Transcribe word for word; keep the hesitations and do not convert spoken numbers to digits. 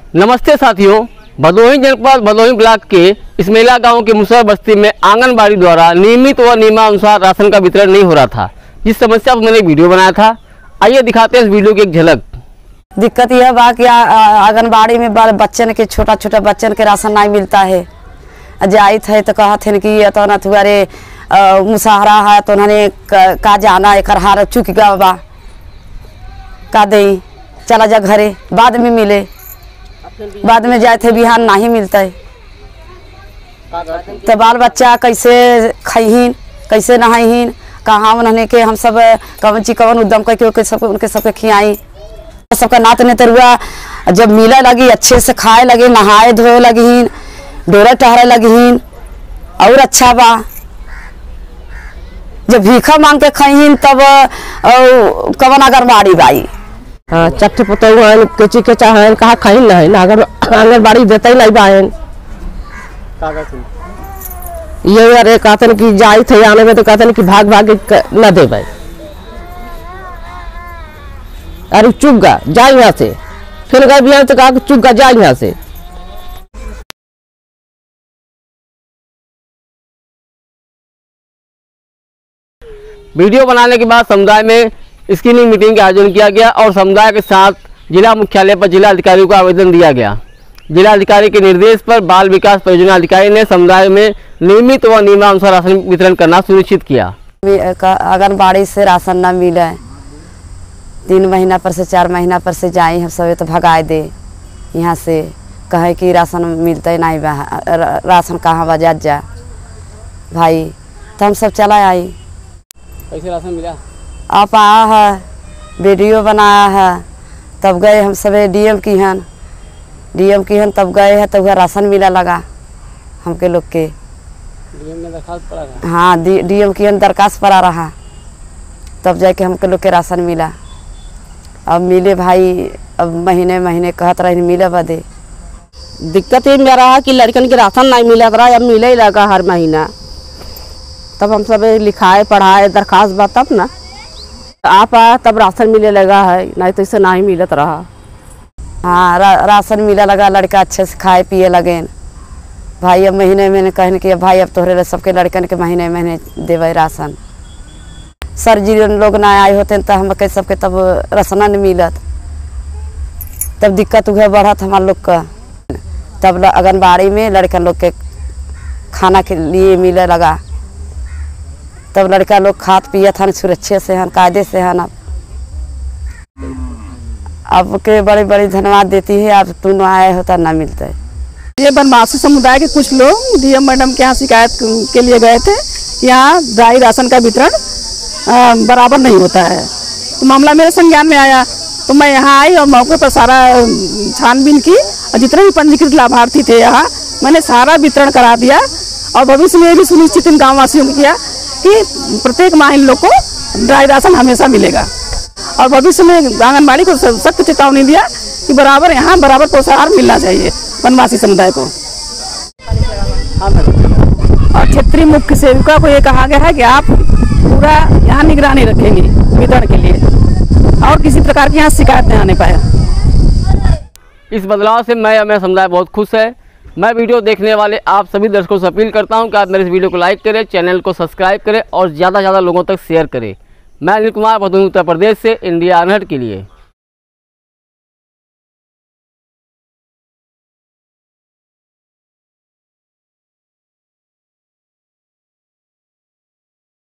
नमस्ते साथियों, भदोही जनपद भदोही ब्लॉक के इसमेला गांव के मुसहर बस्ती में आंगनबाड़ी द्वारा नियमित व नियमानुसार राशन का वितरण नहीं हो रहा था। जिस समस्या पर मैंने एक वीडियो बनाया था, आइए दिखाते हैं इस वीडियो की एक झलक। दिक्कत यह बा कि आंगनबाड़ी में बच्चन के छोटा छोटा बच्चन के राशन नहीं मिलता है। जाइत है तो कहते हैं कि तो न तुअरे मुसहरा है तो उन्होंने का जाना एक हार चुक गया बा का दे चला जा घरे, बाद में मिले, बाद में जाए थे बिहान नहीं मिलता है तो बाल बच्चा कैसे खहीन कैसे नहाईन, कहाँ उन्होंने के हम सब कवन ची कवन उद्यम करके सब उनके सबके खियाई। सबका नात ने तरुआ जब मिला लगी अच्छे से खाए लगे, नहाए धोए लगी, डोरा टहरे लगी और अच्छा बा। जब भीखा मांग के खहीन तब कवन आंगनबाड़ी बाई हाँ चट्टे पुतौहन केची के चाहन कहा खाई न है ना, अगर आंगनबाड़ी देते ही नहीं बाहन ये अरे कहते कि जाई थे आने में तो कहते कि भाग भाग न दे भाई, अरे चुप गा जा यहाँ से, फिर गए बिहार तो कहा चुप गा जा यहाँ से। वीडियो बनाने के बाद समुदाय में स्क्रीनिंग मीटिंग का आयोजन किया गया और समुदाय के साथ जिला मुख्यालय पर जिला अधिकारी को आवेदन दिया गया। जिला अधिकारी के निर्देश पर बाल विकास परियोजना अधिकारी ने समुदाय में नियमित व नियमानुसार राशन वितरण करना सुनिश्चित किया। आंगनबाड़ी से राशन न मिले, तीन महीना पर से चार महीना पर से जाए हम सब तो भगाए दे यहाँ से, कहे कि राशन मिलते नहीं, राशन कहाँ बजा जा भाई, तो हम सब चला आई। कैसे राशन मिला? आप आया है, वीडियो बनाया है, तब गए हम सब डीएम की हन डीएम की हन तब गए हैं तब तो राशन मिला लगा हमके लोग के। डीएम में दरखास्त पड़ा रहा? हाँ डीएम की हन दरखास्त पड़ा रहा, तब जाके हमके लोग के राशन मिला। अब मिले भाई, अब महीने महीने कहत रहे मिले बदे। दिक्कत ये में रहा कि लड़कन के राशन नहीं मिला रहा, अब मिले ही लगा हर महीना, तब हम सब लिखाए पढ़ाए दरखास्त बा तब ना आप आया तब राशन मिले लगा है, नहीं तो इसे नहीं मिलत रहा। हाँ रा, राशन मिला लगा, लड़का अच्छे से खाए पिए लगे भाई। अब महीने महीने कहने कि भाई अब तोहरे सबके लड़कन के महीने महीने देवे राशन। सर जी लोग ना आए होते तो हम के सबके तब राशन नहीं मिलत, तब दिक्कत हुआ बढ़त हमारे लोग का। तब आंगनबाड़ी में लड़कन लोग के खाना के लिए मिले लगा, तब लड़का लोग खात पियत हन सुरक्षित से हन, कायदे से हन। अब अब के बड़े बड़े धन्यवाद देती है, अब तू न आए होता ना मिलता है। ये बनवासी समुदाय के कुछ लोग डीएम मैडम के यहाँ शिकायत के लिए गए थे, यहाँ ड्राई राशन का वितरण बराबर नहीं होता है। तो मामला मेरे संज्ञान में आया तो मैं यहाँ आई और मौके पर सारा छानबीन की और जितने भी पंजीकृत लाभार्थी थे यहाँ मैंने सारा वितरण करा दिया। और भविष्य में भी सुनिश्चित इन गाँव वासियों को किया कि प्रत्येक माह इन लोग को ड्राई राशन हमेशा मिलेगा। और भविष्य में आंगनबाड़ी को सख्त चेतावनी दिया कि बराबर यहाँ बराबर पोषाहार मिलना चाहिए वनवासी समुदाय को। और क्षेत्रीय मुख्य सेविका को ये कहा गया है कि आप पूरा यहाँ निगरानी रखेंगे वितरण के लिए और किसी प्रकार की यहाँ शिकायत नहीं आने पाए। इस बदलाव से मैं मेरा समुदाय बहुत खुश है। मैं वीडियो देखने वाले आप सभी दर्शकों से अपील करता हूं कि आप मेरे इस वीडियो को लाइक करें, चैनल को सब्सक्राइब करें और ज़्यादा से ज़्यादा लोगों तक शेयर करें। मैं अनिल कुमार भदोही उत्तर प्रदेश से इंडिया अनहट के लिए।